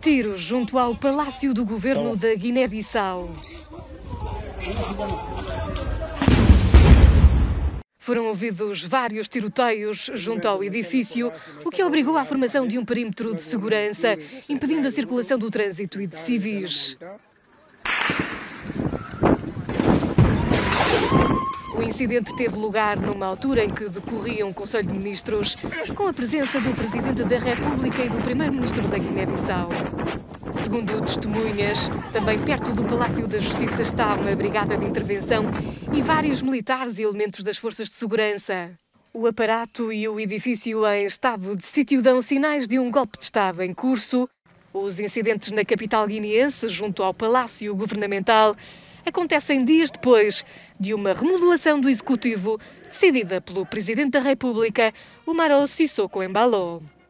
Tiros junto ao Palácio do Governo da Guiné-Bissau. Foram ouvidos vários tiroteios junto ao edifício, o que obrigou à formação de um perímetro de segurança, impedindo a circulação do trânsito e de civis. O incidente teve lugar numa altura em que decorria um Conselho de Ministros, com a presença do Presidente da República e do Primeiro-Ministro da Guiné-Bissau. Segundo testemunhas, também perto do Palácio da Justiça está uma brigada de intervenção e vários militares e elementos das forças de segurança. O aparato e o edifício em estado de sítio dão sinais de um golpe de Estado em curso. Os incidentes na capital guineense, junto ao Palácio Governamental, acontecem dias depois de uma remodelação do Executivo decidida pelo Presidente da República, Umaro Sissoko Embalo.